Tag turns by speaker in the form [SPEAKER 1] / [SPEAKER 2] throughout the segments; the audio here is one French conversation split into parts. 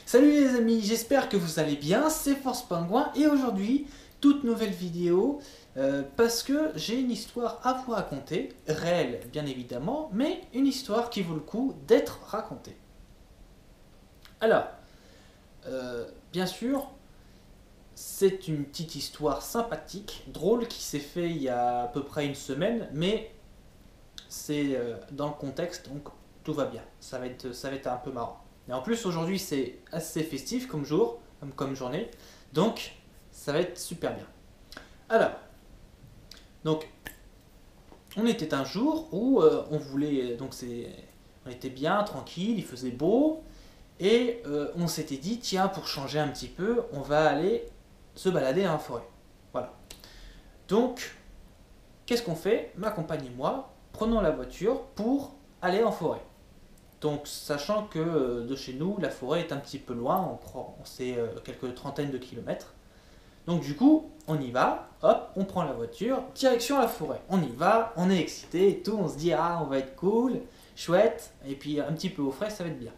[SPEAKER 1] Salut les amis, j'espère que vous allez bien, c'est Force Pingouin et aujourd'hui, toute nouvelle vidéo parce que j'ai une histoire à vous raconter, réelle bien évidemment, mais une histoire qui vaut le coup d'être racontée. Alors, bien sûr, c'est une petite histoire sympathique, drôle qui s'est fait il y a à peu près une semaine, mais c'est dans le contexte donc tout va bien, ça va être un peu marrant. Et en plus aujourd'hui c'est assez festif comme jour, comme journée, donc ça va être super bien. Alors, donc on était un jour où on voulait, on était bien, tranquille, il faisait beau, et on s'était dit tiens pour changer un petit peu, on va aller se balader dans la forêt. Voilà. Donc qu'est-ce qu'on fait? Ma compagne et moi prenons la voiture pour aller en forêt. Donc, sachant que de chez nous, la forêt est un petit peu loin, c'est quelques trentaines de kilomètres. Donc, du coup, on y va, hop, on prend la voiture, direction la forêt. On y va, on est excité et tout, on se dit, ah, on va être cool, chouette, et puis un petit peu au frais, ça va être bien.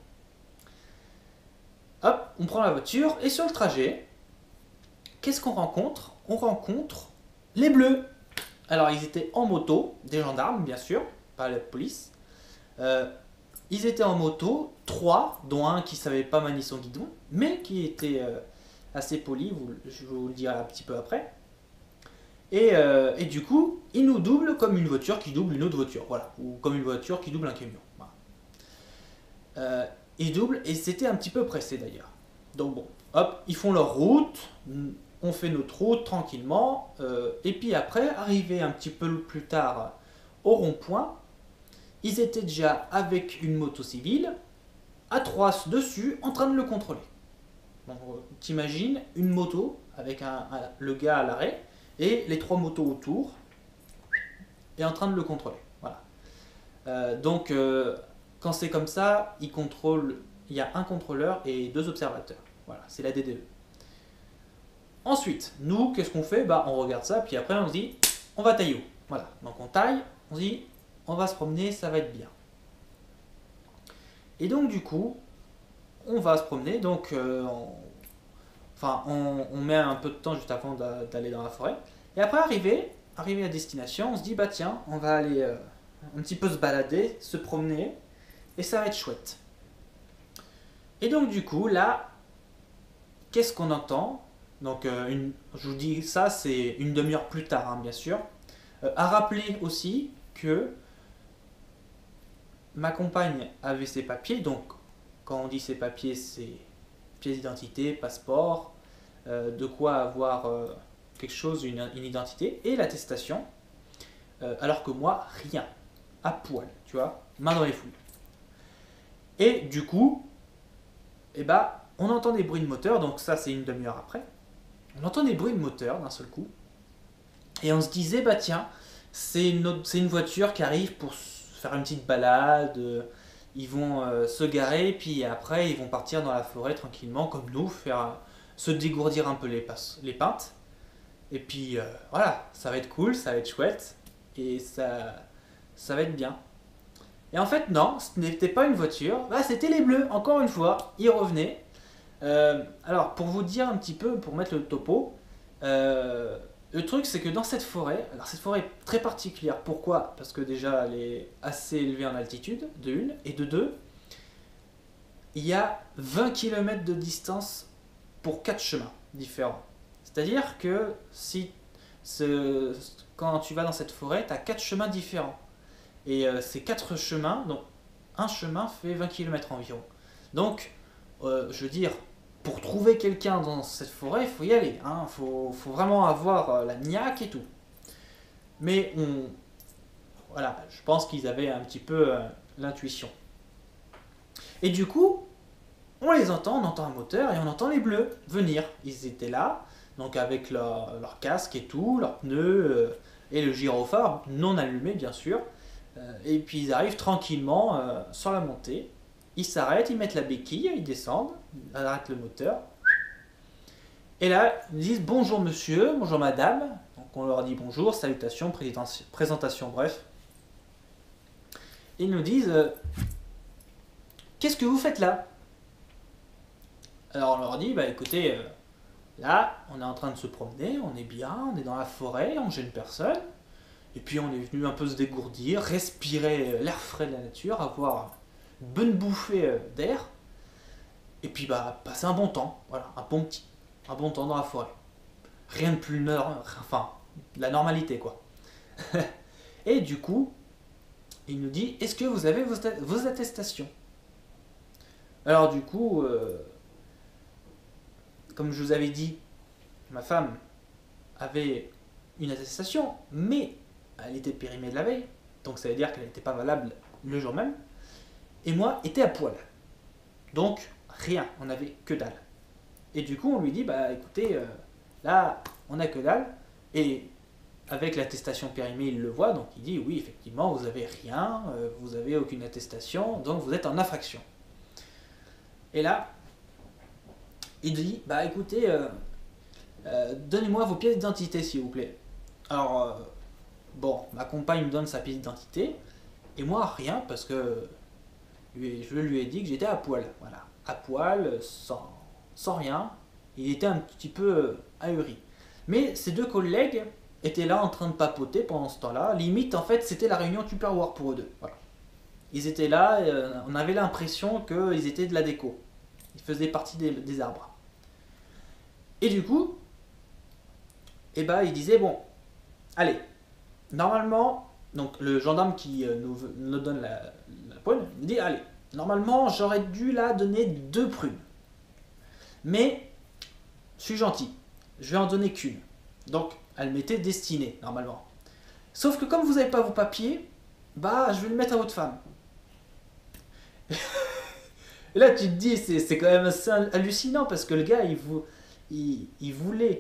[SPEAKER 1] Hop, on prend la voiture, et sur le trajet, qu'est-ce qu'on rencontre? On rencontre les bleus. Alors, ils étaient en moto, des gendarmes, bien sûr, pas la police. Euh, Ils étaient en moto, trois, dont un qui savait pas manier son guidon, mais qui était assez poli, je vous le dirai un petit peu après. Et du coup, ils nous doublent comme une voiture qui double une autre voiture, voilà, ou comme une voiture qui double un camion. Voilà. Ils doublent, et c'était un petit peu pressé d'ailleurs. Donc bon, hop, ils font leur route, on fait notre route tranquillement, et puis après, arrivé un petit peu plus tard au rond-point, ils étaient déjà avec une moto civile, à trois dessus, en train de le contrôler. Donc, t'imagines une moto avec le gars à l'arrêt et les trois motos autour et en train de le contrôler. Voilà. Quand c'est comme ça, il y a un contrôleur et deux observateurs. Voilà, c'est la DDE. Ensuite, nous, qu'est-ce qu'on fait? On regarde ça, puis après on se dit, on va tailler où? Voilà, donc on taille, on se dit, on va se promener, ça va être bien. Et donc du coup, on va se promener, donc on met un peu de temps juste avant d'aller dans la forêt. Et après, arrivé à destination, on se dit, bah tiens, on va aller un petit peu se balader, se promener, et ça va être chouette. Et donc du coup, là, qu'est-ce qu'on entend? Donc, je vous dis ça, c'est une demi-heure plus tard, hein, bien sûr. À rappeler aussi que ma compagne avait ses papiers, donc quand on dit ses papiers, c'est pièce d'identité, passeport, de quoi avoir quelque chose, une identité, et l'attestation, alors que moi, rien, à poil, tu vois, main dans les fouilles. Et du coup, on entend des bruits de moteur, donc ça c'est une demi-heure après, on entend des bruits de moteur d'un seul coup, et on se disait, bah tiens, c'est une voiture qui arrive pour faire une petite balade, ils vont se garer, puis après ils vont partir dans la forêt tranquillement, comme nous, se dégourdir un peu les pintes. Et puis voilà, ça va être cool, ça va être chouette, et ça va être bien. Et en fait, non, ce n'était pas une voiture, c'était les bleus, encore une fois, ils revenaient. Alors, pour vous dire un petit peu, pour mettre le topo, le truc c'est que dans cette forêt, alors cette forêt est très particulière, pourquoi? Parce que déjà elle est assez élevée en altitude, de une, et de deux, il y a 20 km de distance pour 4 chemins différents. C'est-à-dire que quand tu vas dans cette forêt, tu as 4 chemins différents. Et ces 4 chemins, donc un chemin fait 20 km environ. Donc, je veux dire, pour trouver quelqu'un dans cette forêt, il faut y aller. Hein. Faut vraiment avoir la niaque et tout. Mais voilà, je pense qu'ils avaient un petit peu l'intuition. Et du coup, on entend un moteur et on entend les bleus venir. Ils étaient là, donc avec leur casque et tout, leurs pneus et le gyrophare non allumé bien sûr. Et puis ils arrivent tranquillement sur la montée. Ils s'arrêtent, ils mettent la béquille, ils descendent, ils arrêtent le moteur. Et là, ils disent bonjour monsieur, bonjour madame. Donc on leur dit bonjour, salutations, présentation, bref. Ils nous disent qu'est-ce que vous faites là? Alors on leur dit, bah écoutez, là, on est en train de se promener, on est bien, on est dans la forêt, on gêne personne. Et puis on est venu un peu se dégourdir, respirer l'air frais de la nature, avoir une bonne bouffée d'air. Et puis bah passer un bon temps, voilà, un bon temps dans la forêt. Rien de plus enfin, de la normalité quoi. Et du coup, il nous dit, est-ce que vous avez vos attestations? Alors du coup, comme je vous avais dit, ma femme avait une attestation, mais elle était périmée de la veille, donc ça veut dire qu'elle n'était pas valable le jour même, et moi était à poil. Donc rien, on n'avait que dalle. Et du coup on lui dit, bah écoutez, là on a que dalle, et avec l'attestation périmée il le voit, donc il dit oui effectivement vous avez rien, vous avez aucune attestation, donc vous êtes en infraction. Et là, il dit, bah écoutez, donnez-moi vos pièces d'identité s'il vous plaît. Alors, bon, ma compagne me donne sa pièce d'identité, et moi rien, parce que je lui ai dit que j'étais à poil. Voilà, à poil, sans rien. Il était un petit peu ahuri. Mais ses deux collègues étaient là en train de papoter pendant ce temps-là. Limite, en fait, c'était la réunion Tupperware pour eux deux. Voilà. Ils étaient là, et, on avait l'impression qu'ils étaient de la déco. Ils faisaient partie des arbres. Et du coup, eh ben, il disait, bon, allez, normalement, donc le gendarme qui nous donne la poêle, il dit, allez, normalement, j'aurais dû la donner 2 prunes. Mais, je suis gentil, je vais en donner qu'une. Donc, elle m'était destinée, normalement. Sauf que comme vous n'avez pas vos papiers, bah, je vais le mettre à votre femme. Et là, tu te dis, c'est quand même assez hallucinant, parce que le gars, il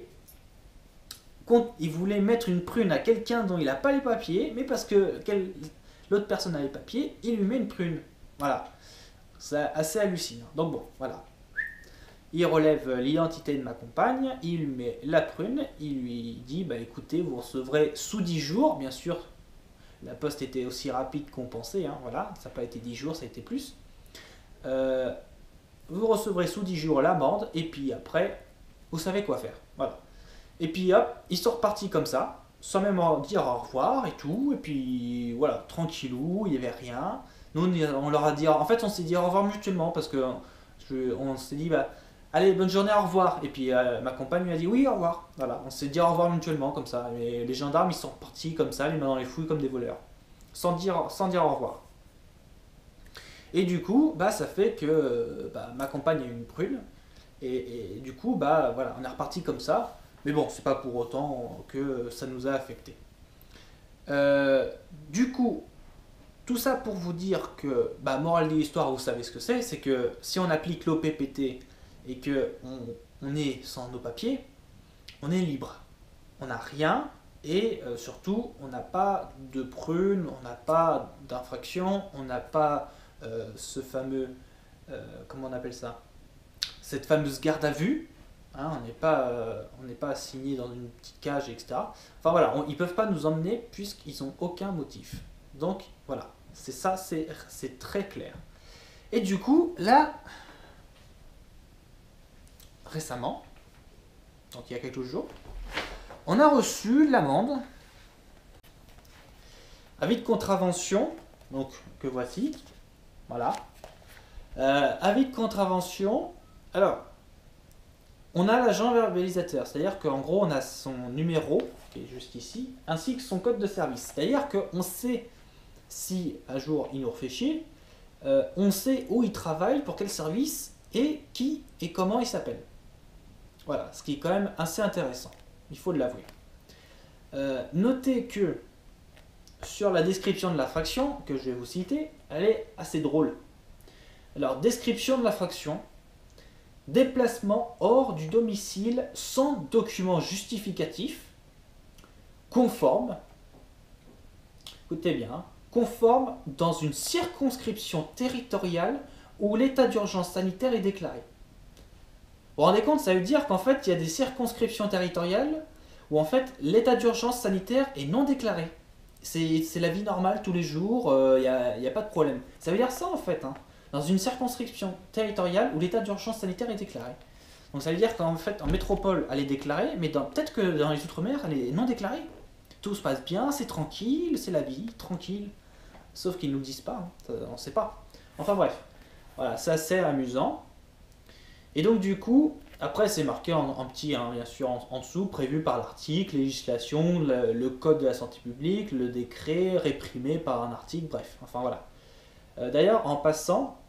[SPEAKER 1] voulait mettre une prune à quelqu'un dont il n'a pas les papiers, mais parce que l'autre personne a les papiers, il lui met une prune. Voilà. C'est assez hallucinant. Donc bon, voilà. Il relève l'identité de ma compagne, il lui met la prune, il lui dit, bah écoutez, vous recevrez sous 10 jours, bien sûr, la poste était aussi rapide qu'on pensait, hein, voilà, ça n'a pas été 10 jours, ça a été plus. Vous recevrez sous 10 jours l'amende, et puis après, vous savez quoi faire. Voilà. Et puis hop, ils sont repartis comme ça, sans même dire au revoir et tout. Et puis voilà, tranquillou, il n'y avait rien. Nous, on leur a dit, en fait, on s'est dit au revoir mutuellement parce que on s'est dit, bah, allez, bonne journée, au revoir. Et puis ma compagne lui a dit, oui, au revoir. Voilà, on s'est dit au revoir mutuellement comme ça. Et les gendarmes, ils sont repartis comme ça, les mains dans les fouilles comme des voleurs, sans dire au revoir. Et du coup, bah, ça fait que bah, ma compagne a eu une prune. Et du coup, bah, voilà, on est reparti comme ça. Mais bon, c'est pas pour autant que ça nous a affecté. Du coup, tout ça pour vous dire que, bah, morale de l'histoire, vous savez ce que c'est que si on applique l'OPPT et que on est sans nos papiers, on est libre. On n'a rien et surtout, on n'a pas de prune, on n'a pas d'infraction, on n'a pas ce fameux, comment on appelle ça, cette fameuse garde à vue. Hein, on n'est pas assigné dans une petite cage, etc. Enfin voilà, ils ne peuvent pas nous emmener puisqu'ils n'ont aucun motif. Donc voilà, c'est ça, c'est très clair. Et du coup, là, récemment, donc il y a quelques jours, on a reçu l'amende, avis de contravention, donc que voici, voilà. Avis de contravention, alors, on a l'agent verbalisateur, c'est-à-dire qu'en gros, on a son numéro, qui est juste ici, ainsi que son code de service. C'est-à-dire qu'on sait si un jour il nous refait chier, on sait où il travaille, pour quel service, et qui et comment il s'appelle. Voilà, ce qui est quand même assez intéressant, il faut l'avouer. Notez que sur la description de l'infraction, que je vais vous citer, elle est assez drôle. Alors, description de l'infraction: déplacement hors du domicile sans document justificatif, conforme, écoutez bien, conforme dans une circonscription territoriale où l'état d'urgence sanitaire est déclaré. Vous vous rendez compte, ça veut dire qu'en fait, il y a des circonscriptions territoriales où en fait, l'état d'urgence sanitaire est non déclaré. C'est la vie normale tous les jours, il n'y a pas de problème. Ça veut dire ça en fait, hein. dans une circonscription territoriale où l'état d'urgence sanitaire est déclaré. Donc ça veut dire qu'en fait, en métropole, elle est déclarée, mais peut-être que dans les outre-mer, elle est non déclarée. Tout se passe bien, c'est tranquille, c'est la vie, tranquille. Sauf qu'ils ne nous le disent pas, hein, on ne sait pas. Enfin bref, voilà, c'est assez amusant. Et donc du coup, après c'est marqué en petit, hein, bien sûr, en dessous, prévu par l'article, législation, le code de la santé publique, le décret, réprimé par un article, bref, enfin voilà. D'ailleurs, en passant,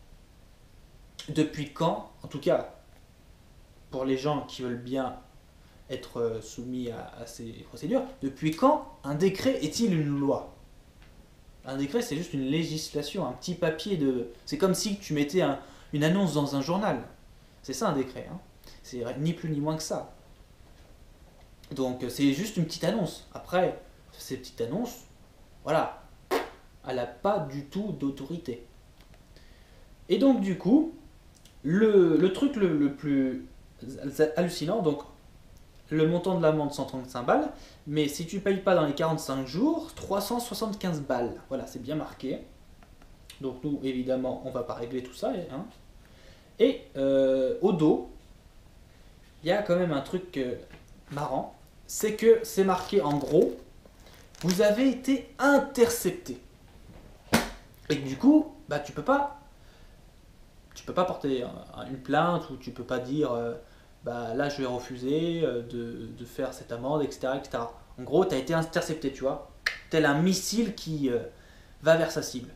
[SPEAKER 1] depuis quand, en tout cas, pour les gens qui veulent bien être soumis à ces procédures, depuis quand un décret est-il une loi? Un décret, c'est juste une législation, un petit papier de... C'est comme si tu mettais une annonce dans un journal. C'est ça un décret, hein. C'est ni plus ni moins que ça. Donc c'est juste une petite annonce. Après, ces petites annonces, voilà, elle n'a pas du tout d'autorité. Et donc du coup, le truc le plus hallucinant, donc le montant de l'amende 135 balles, mais si tu payes pas dans les 45 jours, 375 balles. Voilà, c'est bien marqué. Donc nous, évidemment, on va pas régler tout ça. Hein. Et au dos, il y a quand même un truc marrant, c'est que c'est marqué en gros, vous avez été intercepté. Et du coup, bah tu peux pas porter une plainte ou tu peux pas dire bah là je vais refuser de faire cette amende, etc., etc. En gros, tu as été intercepté, tu vois, tel un missile qui va vers sa cible.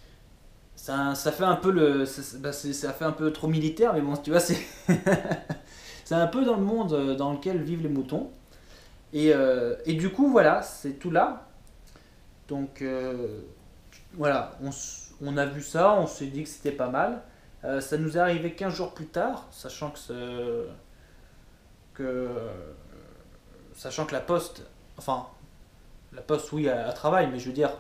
[SPEAKER 1] Ça fait un peu ça fait un peu trop militaire, mais bon, tu vois, c'est c'est un peu dans le monde dans lequel vivent les moutons. Et du coup, voilà, c'est tout là. Donc voilà, on a vu ça, on s'est dit que c'était pas mal. Ça nous est arrivé 15 jours plus tard, sachant sachant que la Poste, enfin, la Poste, oui, elle travaille, mais je veux dire,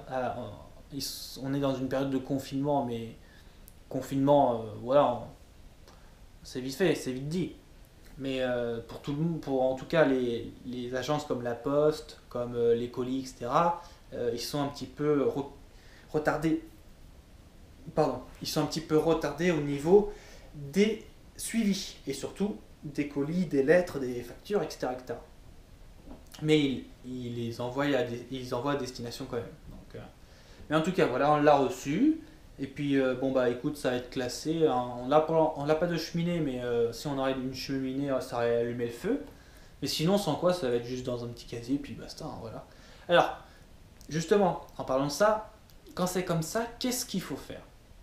[SPEAKER 1] on est dans une période de confinement, mais confinement, voilà, c'est vite fait, c'est vite dit. Mais pour tout le monde, pour en tout cas les agences comme la Poste, comme les colis, etc., ils sont un petit peu retardés. Pardon, ils sont un petit peu retardés au niveau des suivis et surtout des colis, des lettres, des factures, etc. etc. Mais ils les envoient ils envoient à destination quand même. Donc, mais en tout cas, voilà, on l'a reçu. Et puis, bon, bah écoute, ça va être classé. Hein. On l'a pas de cheminée, mais si on aurait une cheminée, ça aurait allumé le feu. Mais sinon, sans quoi, ça va être juste dans un petit casier, puis basta. Hein, voilà. Alors, justement, en parlant de ça, quand c'est comme ça, qu'est-ce qu'il faut faire?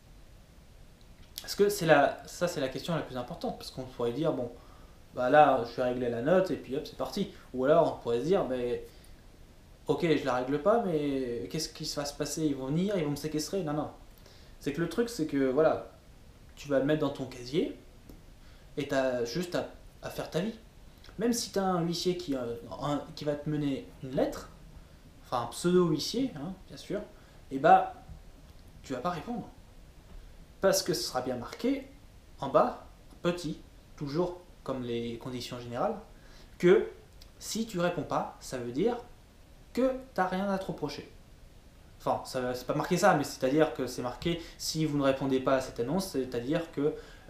[SPEAKER 1] Parce que ça, c'est la question la plus importante. Parce qu'on pourrait dire, bon, bah là, je vais régler la note, et puis hop, c'est parti. Ou alors, on pourrait se dire, mais. Ok, je la règle pas, mais qu'est-ce qui va se passer? Ils vont venir, ils vont me séquestrer? Non, non. C'est que le truc, c'est que voilà, tu vas le mettre dans ton casier et tu as juste à faire ta vie. Même si tu as un huissier qui va te mener une lettre, enfin un pseudo-huissier, hein, bien sûr, et bah tu vas pas répondre. Parce que ce sera bien marqué en bas, petit, toujours comme les conditions générales, que si tu réponds pas, ça veut dire que tu n'as rien à te reprocher. Enfin, c'est pas marqué ça, mais c'est-à-dire que c'est marqué si vous ne répondez pas à cette annonce, c'est-à-dire que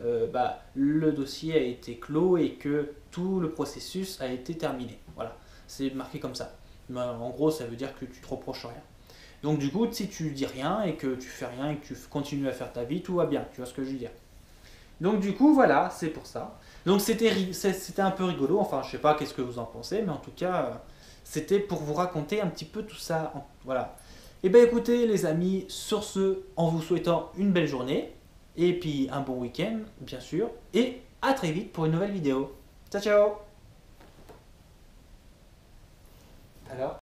[SPEAKER 1] le dossier a été clos et que tout le processus a été terminé. Voilà, c'est marqué comme ça. Mais en gros, ça veut dire que tu te reproches rien. Donc du coup, si tu dis rien et que tu fais rien et que tu continues à faire ta vie, tout va bien. Tu vois ce que je veux dire? Donc du coup, voilà, c'est pour ça. Donc c'était un peu rigolo. Enfin, je sais pas qu'est-ce que vous en pensez, mais en tout cas, c'était pour vous raconter un petit peu tout ça. Voilà. Et bien écoutez les amis, sur ce, en vous souhaitant une belle journée, et puis un bon week-end, bien sûr, et à très vite pour une nouvelle vidéo. Ciao ciao. Alors